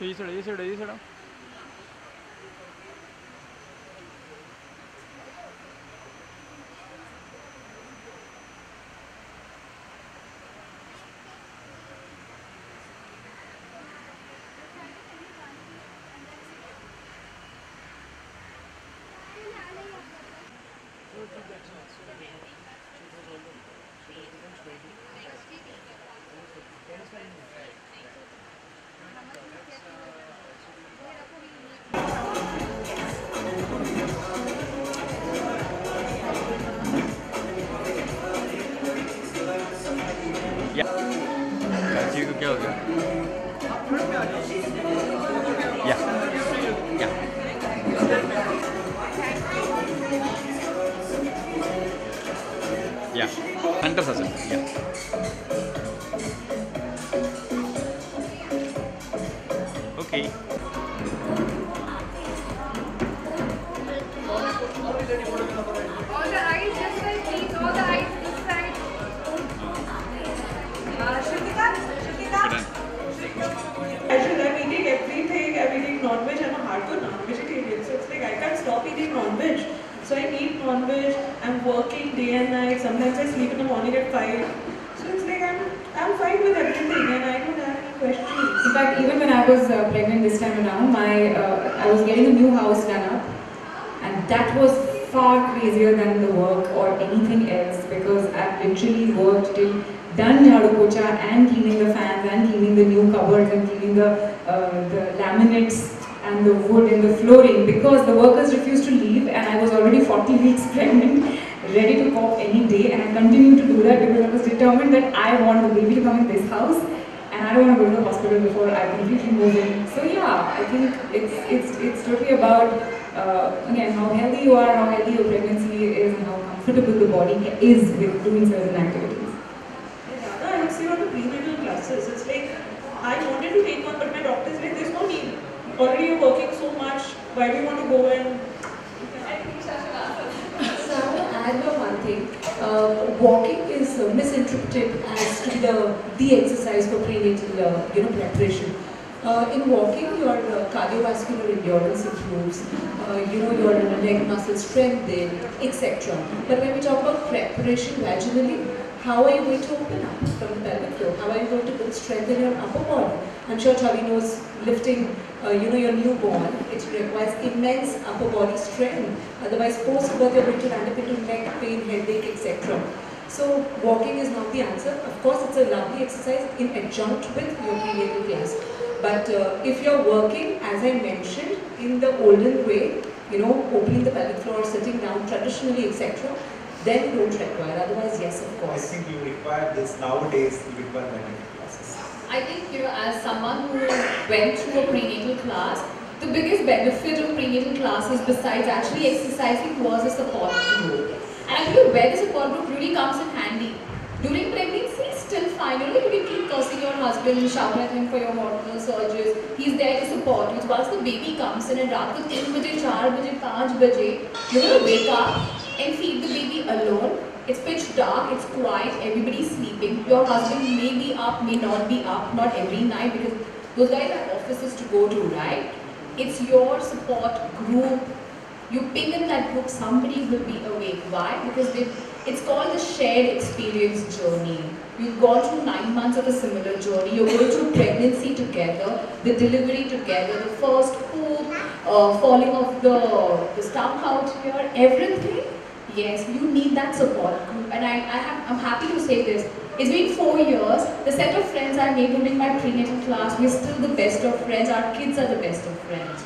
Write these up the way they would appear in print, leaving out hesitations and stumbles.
ये सड़ा जी को क्या हो गया? या या yeah 100%. Yeah okay. All the eyes this side, please. All the eyes this side. Shritika. Actually, I'm eating everything. I'm eating non-veg. I'm a hardcore non-vegetarian, so it's like I can't stop eating non-veg. So I eat non-veg. I'm working day and night. Sometimes I sleep in the morning at 5. So it's like I'm fine with everything, and I don't have any questions. In fact, even when I was pregnant this time around, I was getting a new house done up, and that was far crazier than the work or anything else, because I've literally worked till done jhadu pocha and cleaning the fans and cleaning the new cupboards and cleaning the laminates and the wood and the flooring, because the workers refused to leave, and I was already 40 weeks pregnant, ready to pop any day, and I continued to do that because I was determined that I want the baby to come in this house, and I don't want to go to the hospital before I completely move in. So yeah, I think it's totally about again how healthy you are, how healthy your pregnancy is, and how comfortable the body is with doing certain activities. I have seen on the prenatal classes. It's like I wanted to take one, but my doctor is like, there's no need. Already you're working so much. Why do you want to go and? So I want to add one thing. Walking is misinterpreted as to be the exercise for prenatal preparation. In walking, your cardiovascular endurance improves. Your leg muscle strengthen, etc. But when we talk about preparation vaginally, how are you going to open up from the pelvic floor? How are you going to build strength in your upper body? I'm sure Chavi knows lifting, your newborn, it requires immense upper body strength. Otherwise, post-birth, you're going to land up into neck pain, headache, etc. So, walking is not the answer. Of course, it's a lovely exercise in adjunct with your prenatal class. But if you're working, as I mentioned, in the olden way, opening the pelvic floor, sitting down traditionally, etc., then you don't require. Otherwise, yes, of course. I think you require this nowadays. You require many classes. I think, as someone who went through a prenatal class, the biggest benefit of prenatal classes besides actually exercising was a support group. And I feel where the support group really comes in handy. During pregnancy, still fine. You can keep cursing your husband, shout at him for your hormonal surges. He's there to support you. Once the baby comes in at raat ko 3 baje, 4 baje, 5 baje, you're going to wake up and feed the baby alone. It's pitch dark, it's quiet, everybody's sleeping. Your husband may be up, may not be up, not every night, because those guys have offices to go to, right? It's your support group. You ping in that group, somebody will be awake. Why? Because it's called the shared experience journey. You've gone through 9 months of a similar journey. You're going through pregnancy together, the delivery together, the first poop, falling off the stomach out here, everything. Yes, you need that support group, and I'm happy to say this. It's been 4 years. The set of friends I made during my prenatal class, we're still the best of friends. Our kids are the best of friends.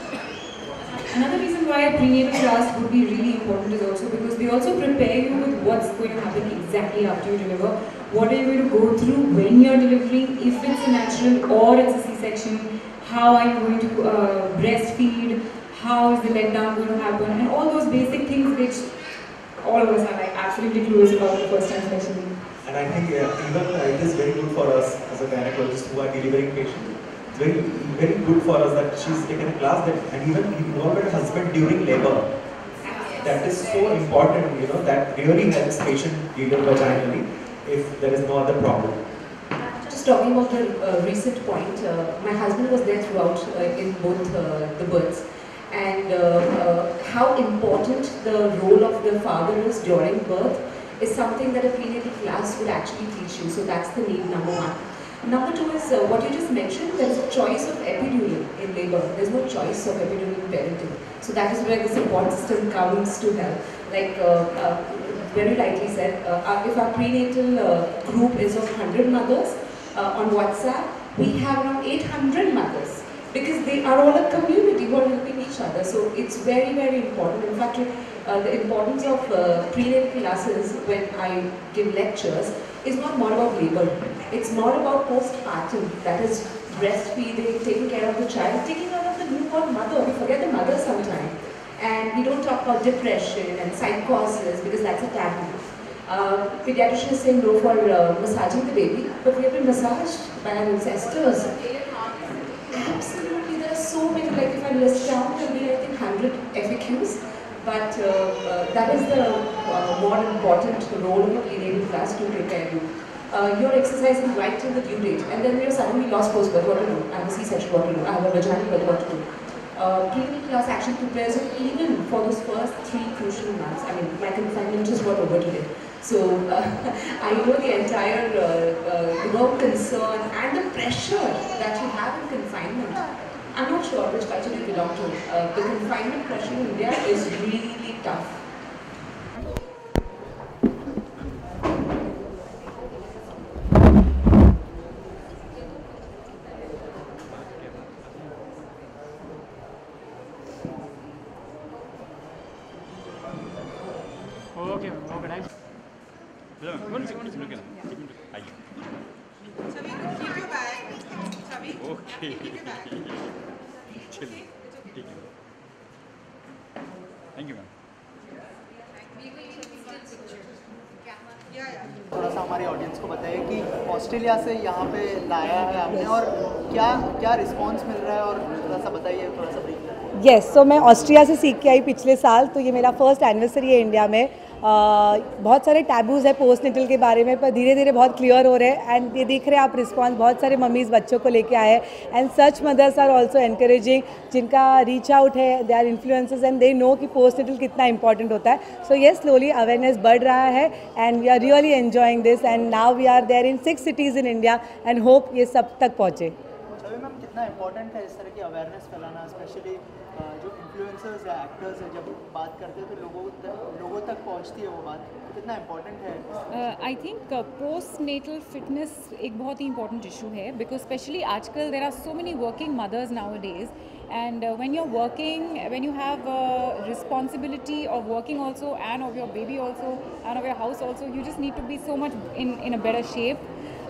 Another reason why a prenatal class would be really important is also because they also prepare you with what's going to happen exactly after you deliver. What are you going to go through when you're delivering, if it's a natural or it's a C-section, how are you going to breastfeed, how is the letdown going to happen, and all those basic things which all of us are absolutely clueless about the first time especially. And I think even it is very good for us as a gynecologist who are delivering patients. It's very, very good for us that she's taken a class and even involved her husband during labor. That is so important, that really helps patient deliver vaginally if there is no other problem. Just talking about the recent point, my husband was there throughout in both the births, and how important the role of the father is during birth is something that a prenatal class would actually teach you. So that's the need number one. Number two is what you just mentioned, there is a choice of epidural in labor. There's no choice of epidural in parenting. So that is where the support system comes to help. Like very rightly said, if our prenatal group is of 100 mothers on WhatsApp, we have around 800 mothers because they are all a community who are helping each other. So it's very, very important. In fact, the importance of prenatal classes when I give lectures is not more about labor. It's more about postpartum, that is breastfeeding, taking care of the child, taking care of the newborn mother. We forget the mother sometimes. And we don't talk about depression and psychosis because that's a taboo. Pediatrician is saying no for massaging the baby, but we have been massaged by our ancestors. Absolutely, there are so many, like if I list down, there will be I think 100 FAQs. But that is the more important role of a prenatal class to prepare you. You're exercising right till the due date, and then you're suddenly lost post-birth, what to do? I have a C-section, what to do? I have a vaginal birth, what to do? Prenatal class actually prepares you even for those first 3 crucial months. I mean, my confinement just got over today. So I know the entire concern and the pressure that you have in confinement. I'm not sure which culture you belong to. The confinement pressure in India is really tough. Okay, nice. One second, look at that. Chavi, keep your bag. Chavi, Okay. keep your bag. Chill. Take it. Thank you, ma'am. थोड़ा सा हमारे audience को बताइए कि Australia से यहाँ पे लाया है आपने और क्या क्या रिस्पांस मिल रहा है और थोड़ा सा बताइए थोड़ा सा ब्रीफ। यस, सो मैं ऑस्ट्रिया से सीख के आई पिछले साल, तो ये मेरा फर्स्ट एनिवर्सरी है इंडिया में। बहुत सारे टैबूज़ है पोस्ट नेटल के बारे में, पर धीरे धीरे बहुत क्लियर हो रहे हैं। एंड ये देख रहे हैं आप रिस्पांस, बहुत सारे मम्मीज़ बच्चों को लेके आए हैं। And such mothers are also encouraging, जिनका रीच आउट है, they are influencers and they know कि पोस्ट नेटल कितना इंपॉर्टेंट होता है। सो येस, स्लोली अवेयरनेस बढ़ रहा है and we are really enjoying this and now we are there in 6 cities in India and hope ये सब तक पहुँचे। मैम कितना इम्पोर्टेंट है इस तरह की अवेयरनेस फैलाना, स्पेशली जो इन्फ्लुएंसर्स या एक्टर्स हैं, जब बात करते हैं तो लोगों तक पहुंचती है वो बात, तो कितना इम्पोर्टेंट है? I think postnatal fitness एक बहुत ही इंपॉर्टेंट इशू है, बिकॉज स्पेशली आजकल there are so many working mothers nowadays, and when you're working, when you have responsibility of working also and of your baby also and of your house also, you just need to be so much in a better shape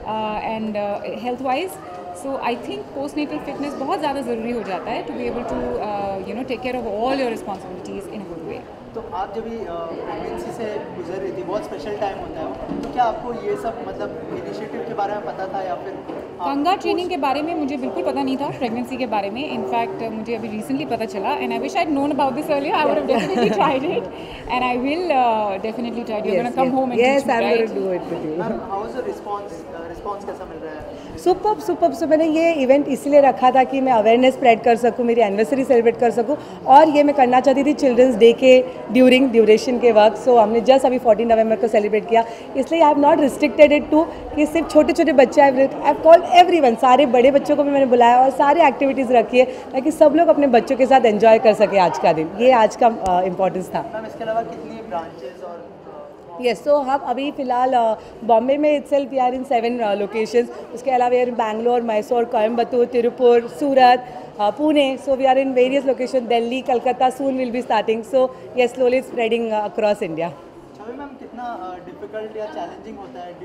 and health wise. So I think postnatal fitness बहुत ज़्यादा ज़रूरी हो जाता है to be able to take care of all your responsibilities in a good way. तो आप जब pregnancy से गुजर रही थी, बहुत स्पेशल टाइम होता है, तो क्या आपको ये सब मतलब इनिशिएटिव के बारे में पता था या फिर कंगा ट्रेनिंग के बारे में मुझे बिल्कुल पता नहीं था प्रेगनेंसी के बारे में। इनफैक्ट मुझे अभी रिसेंटली पता चला and I wish I known about this earlier, I would have definitely tried it and I will definitely try. You are gonna come home and yes, I am gonna do it with you. How is the response कैसा मिल रहा है? Superb superb. सो मैंने ये event इसलिए रखा था कि मैं अवेयरनेस स्प्रेड कर सकूं, मेरी एनिवर्सरी सेलिब्रेट कर सकूं, और ये मैं करना चाहती थी चिल्ड्रंस डे के ड्यूरेशन के वक्त। सो हमने जस्ट अभी 14 नवंबर को सेलिब्रेट किया, इसलिए I have not restricted it to कि सिर्फ छोटे छोटे बच्चे। आई हैव कॉल्ड एवरीवन, सारे बड़े बच्चों को भी मैंने बुलाया और सारे एक्टिविटीज़ रखी है ताकि सब लोग अपने बच्चों के साथ एंजॉय कर सके आज का दिन। ये आज का इम्पोर्टेंस था। मैम इसके अलावा कितनी ब्रांचेस और यस, सो हम अभी फ़िलहाल बॉम्बे में itself we are in 7 locations. उसके अलावा we are in Bangalore, Mysore, Coimbatore, Tiruppur, Surat, Pune. So we are in various location, Delhi, Calcutta soon will be starting. So yes, slowly spreading across India. Chhavi ma'am कितना डिफिकल्ट या चैलेंजिंग होता है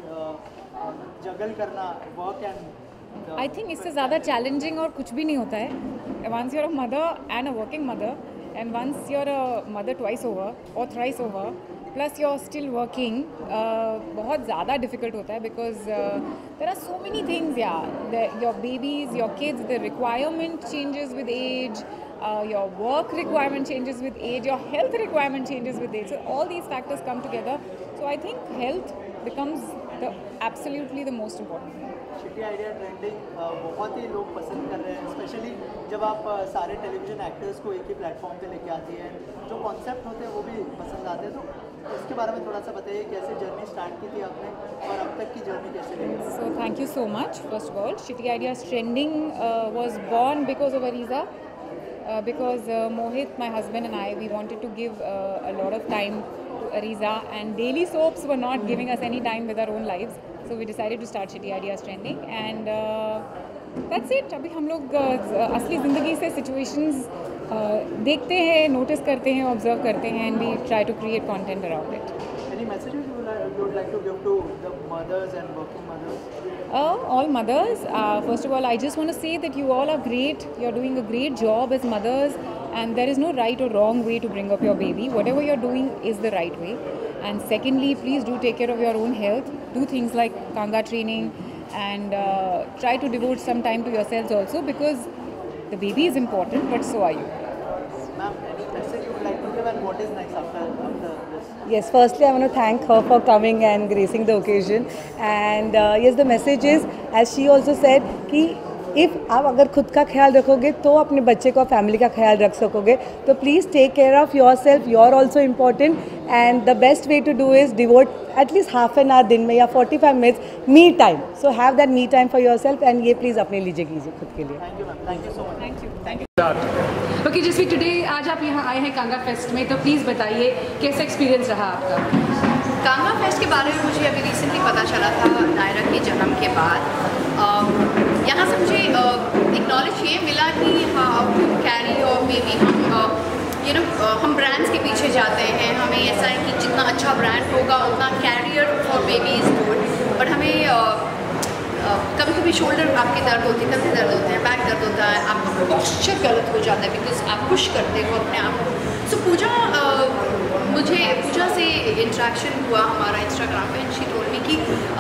जगल करना वर्क एंड? आई थिंक इससे ज़्यादा challenging और कुछ भी नहीं होता है। Once you're a mother and a working mother and once you're a mother twice over और thrice over plus you are still working, बहुत ज़्यादा डिफिकल्ट होता है because there are so many things your babies, your kids, the requirement changes with age, your work requirement changes with age, your health requirement changes with age. So all these factors come together. So I think health becomes absolutely the most important thing. शिटी idea trending बहुत ही लोग पसंद कर रहे हैं, specially जब आप सारे टेलीविजन एक्टर्स को एक ही प्लेटफॉर्म पे लेके आती हैं, जो कॉन्सेप्ट होते हैं वो भी पसंद आते हैं, तो इसके बारे में थोड़ा सा बताइए कैसे जर्नी स्टार्ट की थी आपने और अब तक की जर्नी कैसे रही? So thank you so much. First of all, Shitty Ideas Trending was born because of Ariza. Because Mohit, my husband, and I, we wanted to give a lot of time to Ariza, and daily soaps were not giving us any time with our own lives. So we decided to start Shitty Ideas Trending, and that's it. अभी हम लोग असली ज़िंदगी से situations देखते हैं, notice करते हैं, observe करते हैं, and we try to create content around it. Any messages you would like to give to the mothers and working mothers? All mothers, first of all, I just want to say that you all are great. You're doing a great job as mothers, and there is no right or wrong way to bring up your baby. Whatever you're doing is the right way. And secondly, please do take care of your own health. Do things like Kanga training, and try to devote some time to yourselves also, because the baby is important, but so are you. Ma'am, any message you would like to give, and what is next after this? Yes, firstly I want to thank her for coming and gracing the occasion, and yes, the message is, as she also said, कि if आप अगर खुद का ख्याल रखोगे तो अपने बच्चे को फैमिली का ख्याल रख सकोगे. तो please take care of yourself, you are also important, and the best way to do is devote at least half an hour दिन में या 45 minutes me time. So have that me time for yourself, and ये please अपने लीजिए खुद के लिए. Thank you, ma'am. Thank you so much. Thank you. Okay जैसे टुडे आज आप यहाँ आए हैं कांगा फेस्ट में, तो प्लीज़ बताइए कैसा एक्सपीरियंस रहा आपका? कांगा फेस्ट के बारे में मुझे अभी रिसेंटली पता चला था नायरा के जन्म के बाद. यहाँ से मुझे एक नॉलेज ये मिला कि हाँ कैरी और बेबी हम ब्रांड्स के पीछे जाते हैं. हमें ऐसा है कि जितना अच्छा ब्रांड होगा उतना carrier for baby is good, but हमें कभी कभी शोल्डर आपके दर्द होते हैं, कंधे दर्द होते हैं, बैक दर्द होता है, आपका पोस्चर गलत हो जाता है बिकॉज आप पुश करते हो अपने आप को. सो मुझे पूजा से इंटरेक्शन हुआ हमारा इंस्टाग्राम पे, एंड शी टोल्ड मी कि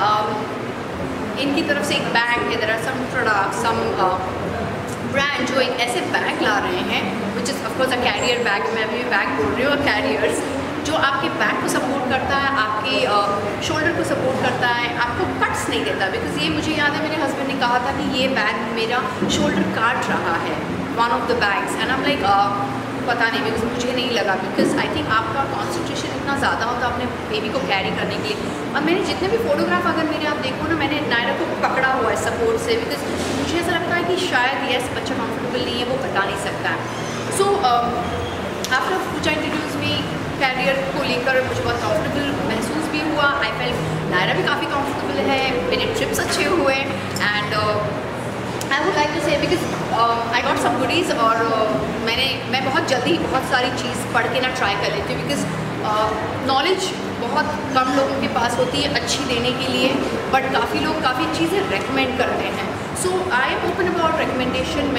इनकी तरफ से एक बैग है, there are some product, some brand जो एक ऐसे बैग ला रहे हैं which is of course a carrier bag. मैं अभी बैग बोल रही हूँ, कैरियर्स जो आपके बैक को सपोर्ट करता है, आपके शोल्डर को सपोर्ट करता है, आपको कट्स नहीं देता. बिकॉज ये मुझे याद है मेरे हस्बैंड ने कहा था कि ये बैग मेरा शोल्डर काट रहा है, one of the bags. And I am like पता नहीं, बिकॉज मुझे नहीं लगा, बिकॉज आई थिंक आपका कॉन्सेंट्रेशन इतना ज़्यादा होता है अपने बेबी को कैरी करने के लिए. और मैंने जितने भी फोटोग्राफ अगर मेरे आप देखो ना, मैंने नायरा को पकड़ा हुआ है सपोर्ट से, बिकॉज मुझे ऐसा लगता है कि शायद यस बच्चा कंफर्टेबल नहीं है, वो बता नहीं सकता है. So after Pooja introduce me carrier को लेकर मुझे बहुत कंफर्टेबल महसूस भी हुआ. आई फेल्ट नायरा भी काफ़ी कंफर्टेबल है, मेरे ट्रिप्स अच्छे हुए, and I would like to say because I got some goodies. और मैं बहुत जल्दी बहुत सारी चीज़ पढ़ के ना ट्राई कर लेती हूँ, बिकॉज नॉलेज बहुत कम लोगों के पास होती है अच्छी देने के लिए, बट काफ़ी लोग काफ़ी चीज़ें रेकमेंड करते हैं. So I am open about recommendation.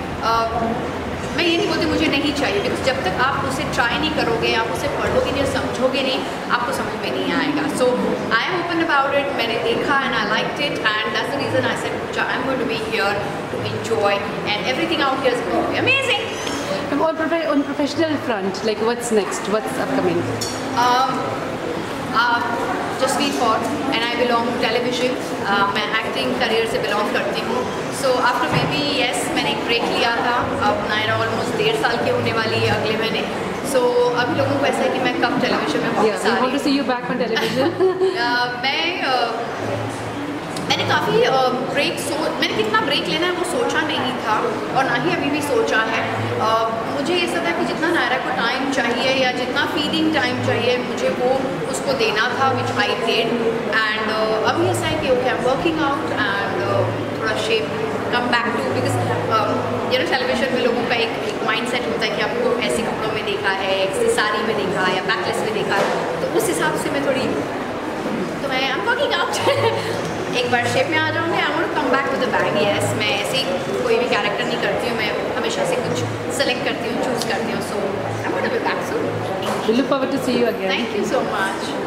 मैं ये नहीं बोलती मुझे नहीं चाहिए, बिकॉज जब तक आप उसे ट्राई नहीं करोगे, आप उसे पढ़ोगे नहीं, समझोगे नहीं, आपको समझ में नहीं आएगा. So I am open about it. मैंने देखा and I liked it, and that's the reason I said I am going to be here to enjoy, and everything out here is going to be amazing. On professional front, like what's next? What's upcoming? Just Sweet Pot, and I belong to television. मैं acting career से belong करती हूँ. So after baby yes मैंने एक break लिया था. अब Naira almost 1.5 साल की होने वाली है अगले महीने. सो अभी लोगों को ऐसा है कि मैं कब टेलीविजन में वापस आ रही हूँ. मैंने काफ़ी मैंने कितना ब्रेक लेना है वो सोचा नहीं था, और ना ही अभी भी सोचा है. मुझे ऐसा था कि जितना नायरा को टाइम चाहिए या जितना फीडिंग टाइम चाहिए मुझे वो उसको देना था, विच आई डिड. एंड अभी ऐसा है कि okay I am working out and थोड़ा shape come back to, because television में लोगों का एक माइंड सेट होता है कि आपको ऐसे कपड़ों में देखा है, ऐसी साड़ी में देखा है या बैकलेस में देखा है, तो उस हिसाब से मैं थोड़ी मैं आई एम वर्किंग आउट. एक बार शेप में आ जाऊँगी. I want to come back to the bag. Yes मैं ऐसे कोई भी कैरेक्टर नहीं करती हूँ, मैं हमेशा से कुछ सेलेक्ट करती हूँ, चूज़ करती हूँ. So I want to be back soon. We look forward to see you again. Thank you so much.